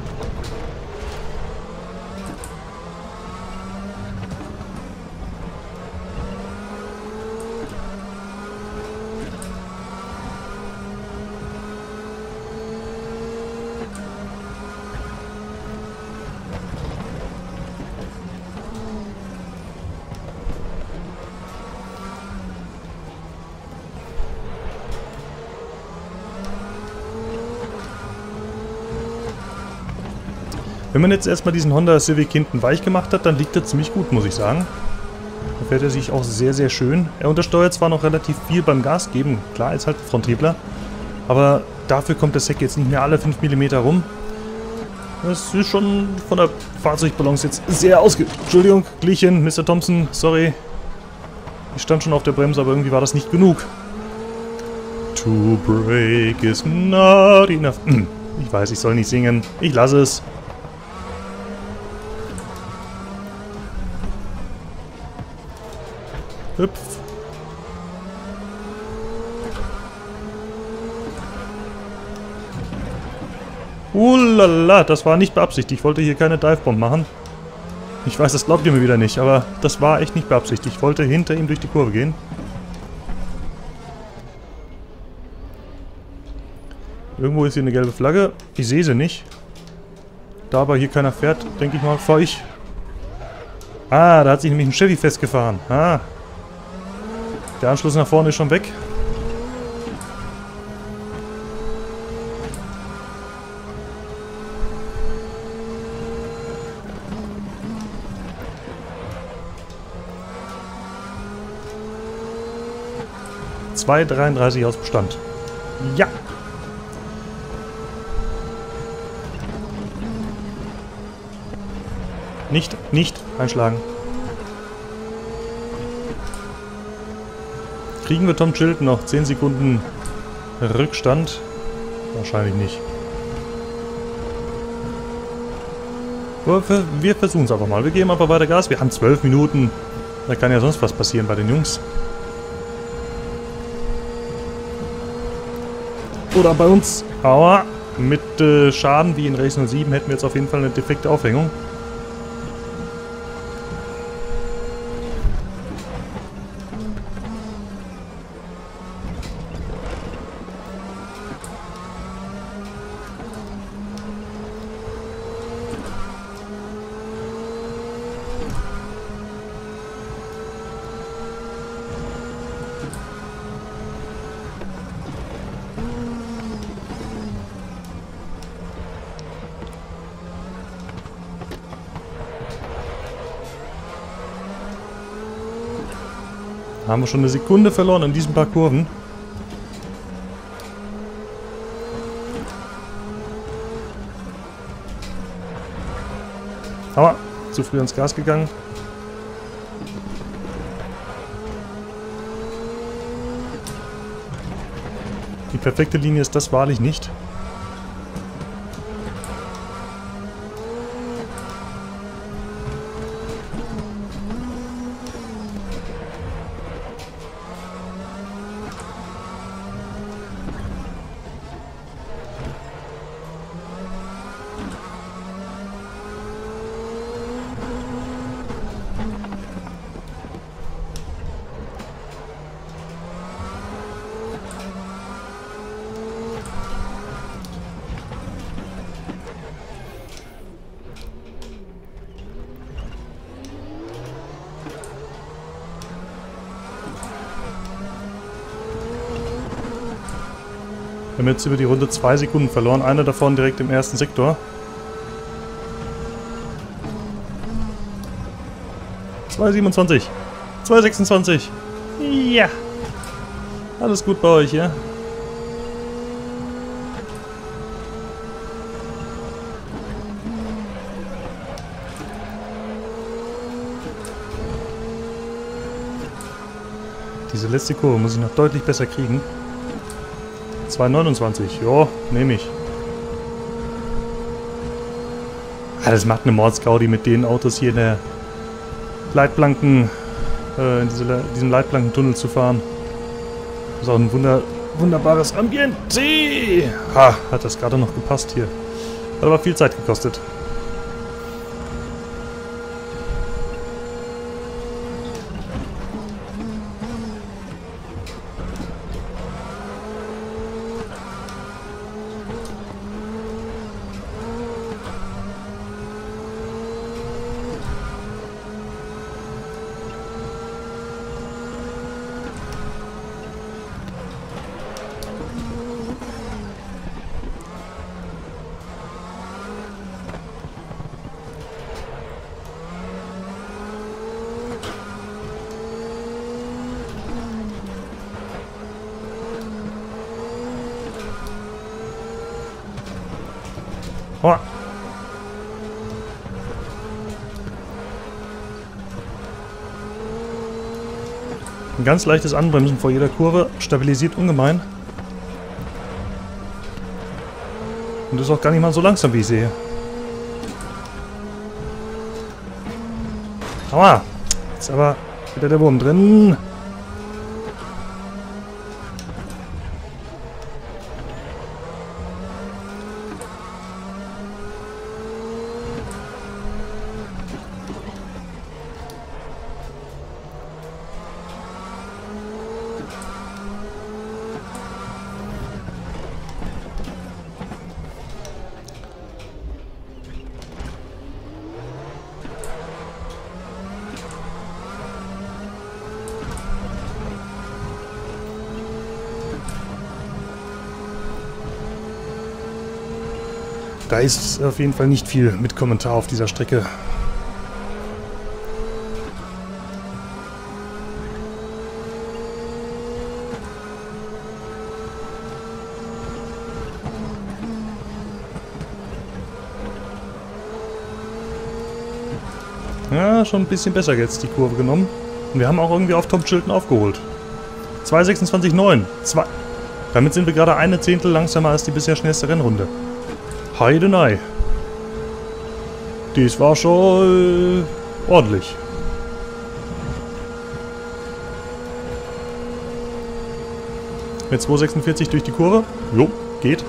Wenn man jetzt erstmal diesen Honda Civic hinten weich gemacht hat, dann liegt er ziemlich gut, muss ich sagen. Da fährt er sich auch sehr, sehr schön. Er untersteuert zwar noch relativ viel beim Gas geben, klar, ist halt ein Fronthebler, aber dafür kommt das Heck jetzt nicht mehr alle 5 mm rum. Das ist schon von der Fahrzeugbalance jetzt sehr Entschuldigung, Gleichen, Mr. Thompson, sorry. Ich stand schon auf der Bremse, aber irgendwie war das nicht genug. To break is not enough. Ich weiß, ich soll nicht singen. Ich lasse es. Hüpf. Ulala, das war nicht beabsichtigt. Ich wollte hier keine Divebomb machen. Ich weiß, das glaubt ihr mir wieder nicht, aber das war echt nicht beabsichtigt. Ich wollte hinter ihm durch die Kurve gehen. Irgendwo ist hier eine gelbe Flagge. Ich sehe sie nicht. Da aber hier keiner fährt, denke ich mal, fahre ich. Ah, da hat sich nämlich ein Chevy festgefahren. Ah. Der Anschluss nach vorne ist schon weg. (2:33 aus Bestand). Ja! Nicht einschlagen. Kriegen wir Tom Chilton noch 10 Sekunden Rückstand? Wahrscheinlich nicht. Aber wir versuchen es einfach mal. Wir geben einfach weiter Gas. Wir haben 12 Minuten. Da kann ja sonst was passieren bei den Jungs. Oder bei uns. Aua. Mit Schaden wie in Race 07 hätten wir jetzt auf jeden Fall eine defekte Aufhängung. Haben wir schon eine Sekunde verloren in diesen paar Kurven. Aber zu früh ins Gas gegangen. Die perfekte Linie ist das wahrlich nicht. Wir haben jetzt über die Runde 2 Sekunden verloren. Einer davon direkt im ersten Sektor. 2,27. 2,26. Ja. Alles gut bei euch, ja? Diese letzte Kurve muss ich noch deutlich besser kriegen. 2,29. Jo, nehme ich. Ah, das macht eine Mordsgaudi mit den Autos hier in der Leitplanken, in diesem Leitplankentunnel zu fahren. Das ist auch ein wunderbares Ambiente. Ha, hat das gerade noch gepasst hier. Hat aber viel Zeit gekostet. Oh. Ein ganz leichtes Anbremsen vor jeder Kurve stabilisiert ungemein. Und ist auch gar nicht mal so langsam, wie ich sehe. Aua! Jetzt aber wieder der Wurm drin. Da ist auf jeden Fall nicht viel mit Kommentar auf dieser Strecke. Ja, schon ein bisschen besser jetzt die Kurve genommen. Und wir haben auch irgendwie auf Tom Chilton aufgeholt. 2,26,9. Damit sind wir gerade eine Zehntel langsamer als die bisher schnellste Rennrunde. Heidenei. Dies war schon ordentlich. Mit 2,46 durch die Kurve. Jo, geht.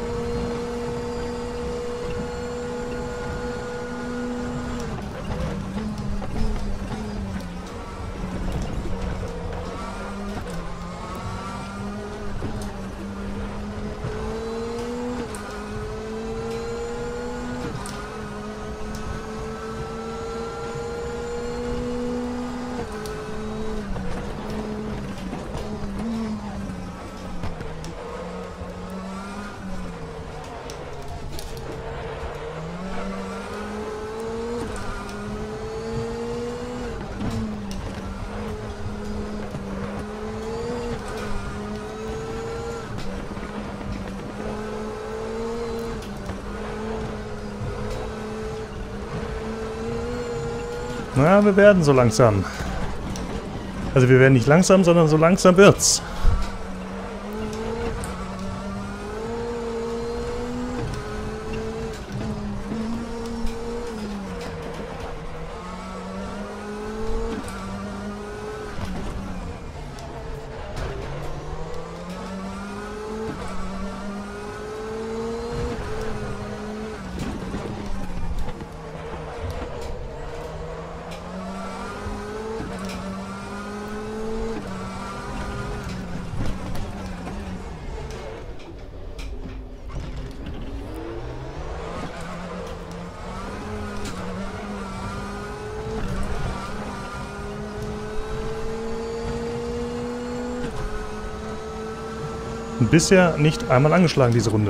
Na, wir werden so langsam. Also wir werden nicht langsam, sondern so langsam wird's. Und bisher nicht einmal angeschlagen, diese Runde.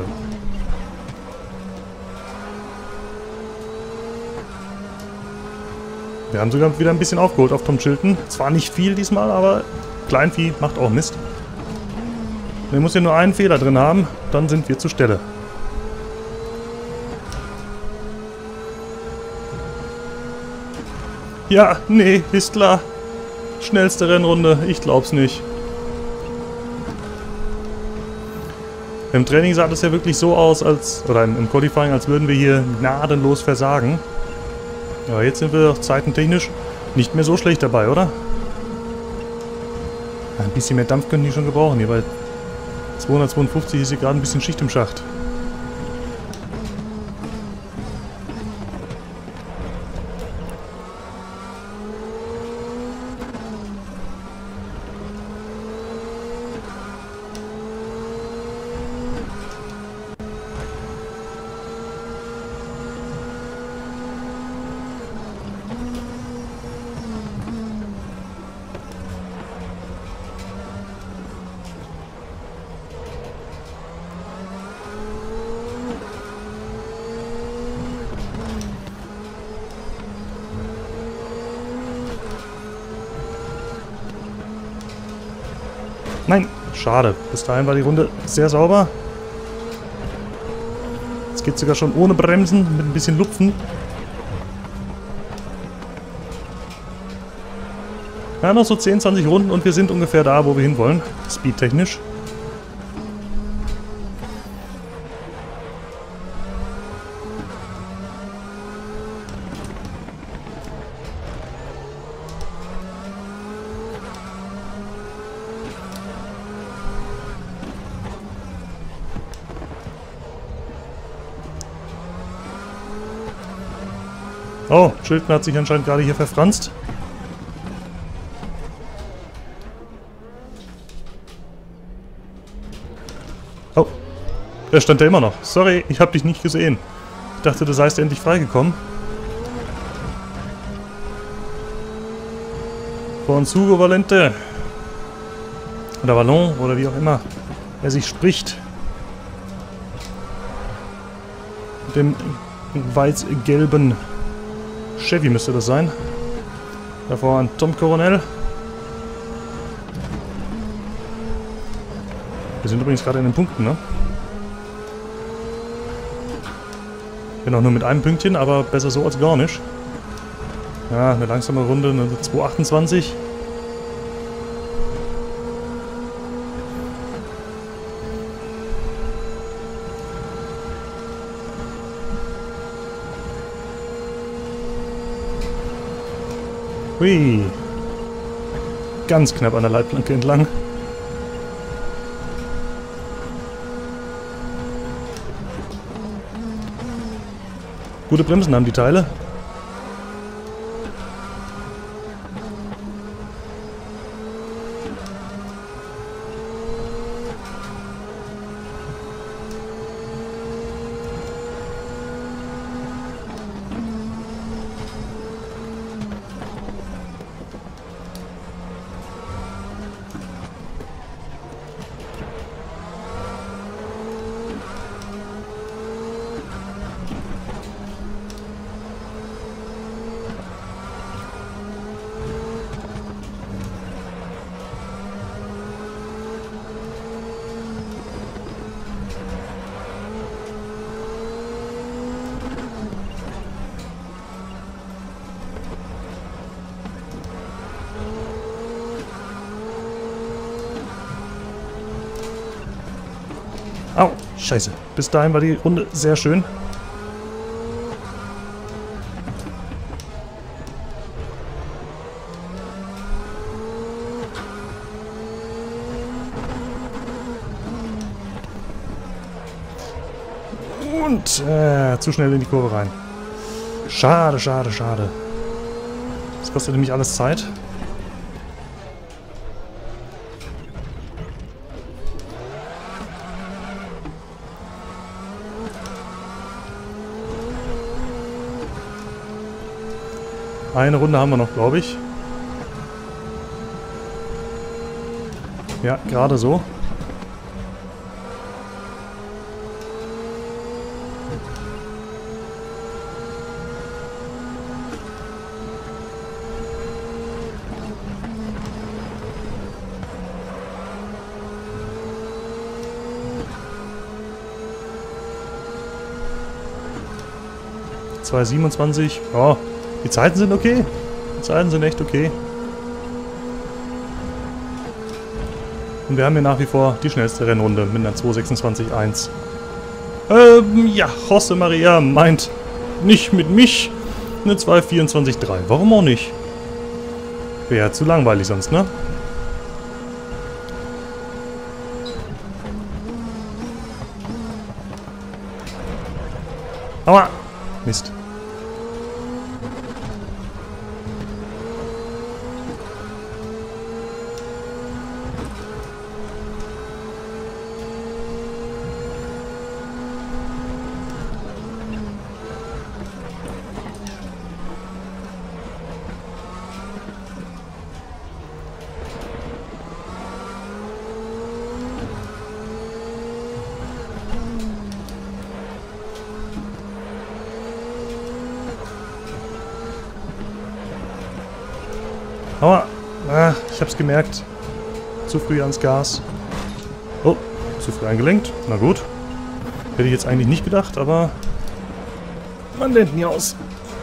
Wir haben sogar wieder ein bisschen aufgeholt auf Tom Chilton. Zwar nicht viel diesmal, aber Kleinvieh macht auch Mist. Wir müssen ja nur einen Fehler drin haben, dann sind wir zur Stelle. Ja, nee, ist klar. Schnellste Rennrunde, ich glaub's nicht. Im Training sah das ja wirklich so aus, oder im Qualifying, als würden wir hier gnadenlos versagen. Aber jetzt sind wir doch zeitentechnisch nicht mehr so schlecht dabei, oder? Ein bisschen mehr Dampf können die schon gebrauchen hier, weil 252 ist hier gerade ein bisschen Schicht im Schacht. Nein, schade. Bis dahin war die Runde sehr sauber. Jetzt geht es sogar schon ohne Bremsen, mit ein bisschen Lupfen. Ja, noch so 10, 20 Runden und wir sind ungefähr da, wo wir hinwollen. Speedtechnisch. Oh, Chilton hat sich anscheinend gerade hier verfranst. Oh, da stand er immer noch. Sorry, ich habe dich nicht gesehen. Ich dachte, du seist endlich freigekommen. Vor uns Hugo Valente. Oder Vallon, oder wie auch immer er sich spricht. Mit dem weiß-gelben Chevy müsste das sein. Davor ein Tom Coronel. Wir sind übrigens gerade in den Punkten, ne? Bin auch nur mit einem Pünktchen, aber besser so als gar nicht. Ja, eine langsame Runde, eine 2,28. Hui. Ganz knapp an der Leitplanke entlang. Gute Bremsen haben die Teile. Au, scheiße. Bis dahin war die Runde sehr schön. Und zu schnell in die Kurve rein. Schade, schade, schade. Das kostet nämlich alles Zeit. Eine Runde haben wir noch, glaube ich. Ja, gerade so. 2,27. Ja, die Zeiten sind okay. Die Zeiten sind echt okay. Und wir haben hier nach wie vor die schnellste Rennrunde mit einer 2,26,1. Ja, José María meint nicht mit mich eine 2,24,3. Warum auch nicht? Wäre ja zu langweilig sonst, ne? Aua! Mist. Aua! Ah, ich hab's gemerkt. Zu früh ans Gas. Oh, zu früh eingelenkt. Na gut. Hätte ich jetzt eigentlich nicht gedacht, aber man lernt nie aus.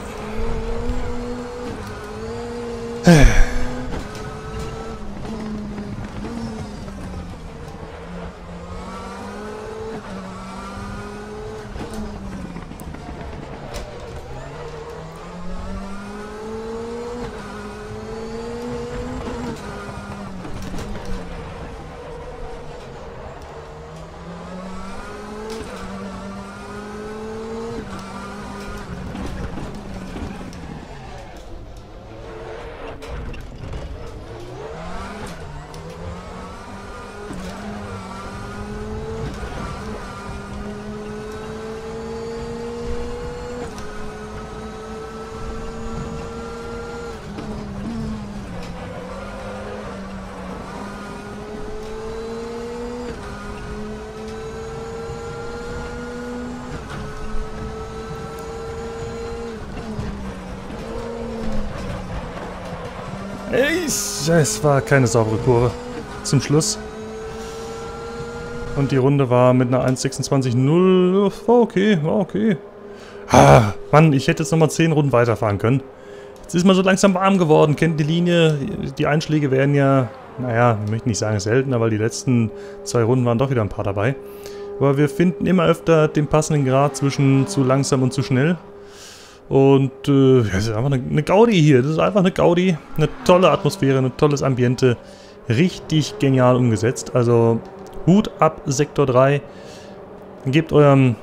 Es war keine saubere Kurve zum Schluss. Und die Runde war mit einer 1,26,0. War okay, war okay. Ah, Mann, ich hätte jetzt nochmal 10 Runden weiterfahren können. Jetzt ist man so langsam warm geworden, kennt die Linie. Die Einschläge werden ja, naja, ich möchte nicht sagen seltener, weil die letzten 2 Runden waren doch wieder ein paar dabei. Aber wir finden immer öfter den passenden Grad zwischen zu langsam und zu schnell. Und das ist einfach eine Gaudi hier. Das ist einfach eine Gaudi. Eine tolle Atmosphäre, ein tolles Ambiente. Richtig genial umgesetzt. Also Hut ab, Sektor 3. Gebt eurem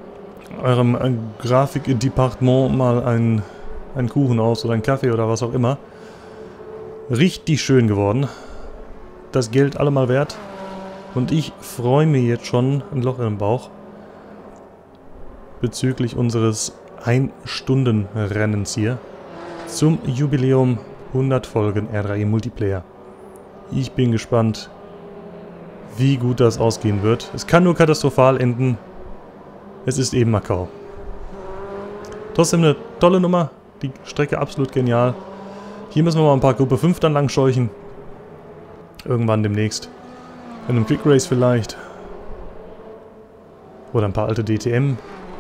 Grafikdepartement mal einen Kuchen aus oder einen Kaffee oder was auch immer. Richtig schön geworden. Das Geld allemal wert. Und ich freue mich jetzt schon, ein Loch im Bauch, bezüglich unseres 1-Stunden-Rennens hier zum Jubiläum 100 Folgen R3 Multiplayer. Ich bin gespannt, wie gut das ausgehen wird. Es kann nur katastrophal enden. Es ist eben Macau. Trotzdem eine tolle Nummer. Die Strecke absolut genial. Hier müssen wir mal ein paar Gruppe 5 dann lang scheuchen. Irgendwann demnächst. In einem Quick Race vielleicht. Oder ein paar alte DTM.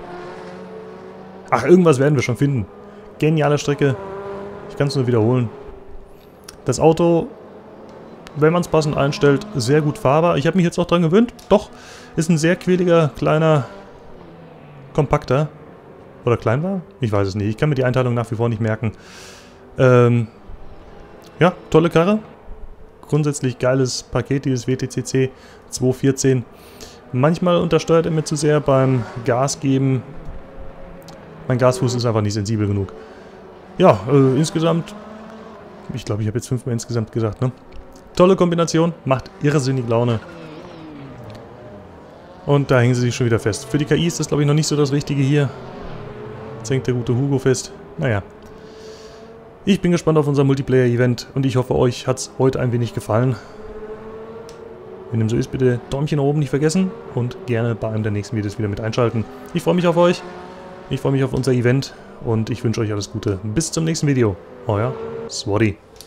Ach, irgendwas werden wir schon finden. Geniale Strecke. Ich kann es nur wiederholen. Das Auto, wenn man es passend einstellt, sehr gut fahrbar. Ich habe mich jetzt auch dran gewöhnt. Doch, ist ein sehr quäliger, kleiner, kompakter. Oder klein war? Ich weiß es nicht. Ich kann mir die Einteilung nach wie vor nicht merken. Ja, tolle Karre. Grundsätzlich geiles Paket, dieses WTCC 214. Manchmal untersteuert er mir zu sehr beim Gas geben. Mein Gasfuß ist einfach nicht sensibel genug. Ja, insgesamt, ich glaube, ich habe jetzt 5-mal insgesamt gesagt, ne? Tolle Kombination, macht irrsinnig Laune. Und da hängen sie sich schon wieder fest. Für die KI ist das, glaube ich, noch nicht so das Richtige hier. Jetzt hängt der gute Hugo fest. Naja. Ich bin gespannt auf unser Multiplayer-Event und ich hoffe, euch hat es heute ein wenig gefallen. Wenn dem so ist, bitte Däumchen nach oben nicht vergessen und gerne bei einem der nächsten Videos wieder mit einschalten. Ich freue mich auf euch. Ich freue mich auf unser Event und ich wünsche euch alles Gute. Bis zum nächsten Video. Euer Swatty.